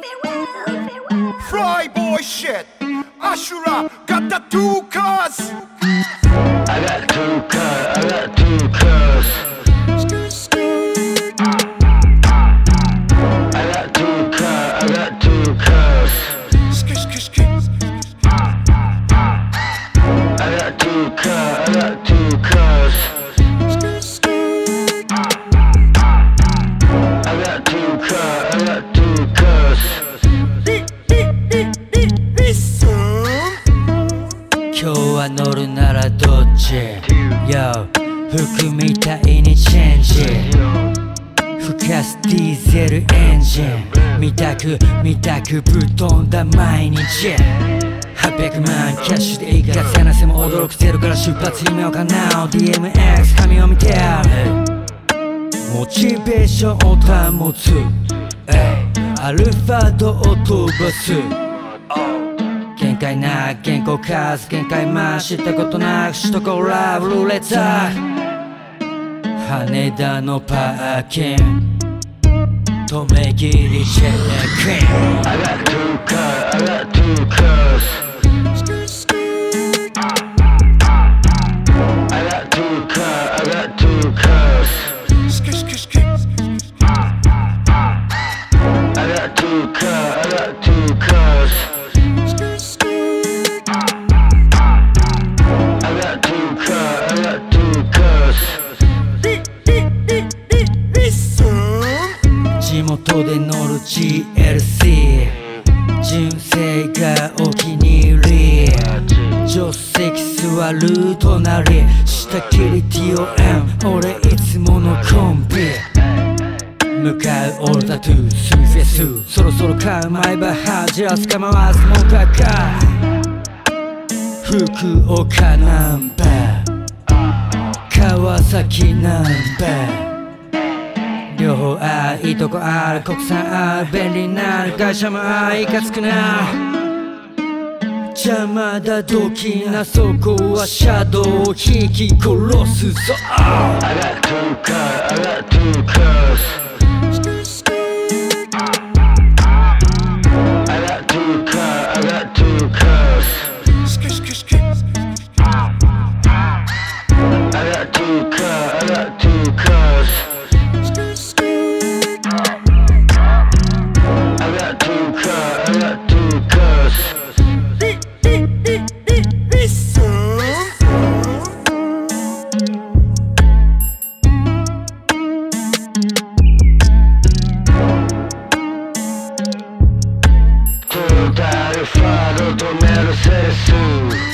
Fry boy shit. Ashura got the 2 cars. I got 2 cars, I got 2 cars. I got 2 cars, I got 2 cars. I got 2 cars, I got 2 cars. I got 2 cars, I got 2 cars. 今日は乗るならどっち Yo 服みたいにチェンジ吹かすディーゼルエンジン見たくぶっ飛んだ毎日800万キャッシュでいいから背なせも驚くゼロから出発夢を叶う DMX 紙を見てモチベーションを保つアルファ度を飛ばす限界な原稿数限界知ったことなく首都高ラブルーレット羽田のパーキング止め切りチェックイン I got 2 cars, I got 2 cars. I got 2 cars, I got 2 cars. I got 2 cars, I got 2 cars. I got 2 cars, I got 2 cars. 地元で乗る GLC 純正がお気に入り助手席座る隣下切り TOM 俺いつものコンビ向かうオールタトゥースミフェスそろそろ買うマイバハじらすか回すもんかか福岡ナンバー川崎ナンバー両方あるいいとこある国産ある便利なる会社もあるいかつくな邪魔だどきなそこはシャドウを引き殺すぞ I got 2 cars, I got 2 cars. I got 2 cars, I got 2 cars. I got 2 cars, I got 2 cars. I got 2 cars, I got 2 cars. Total faro do Mercedes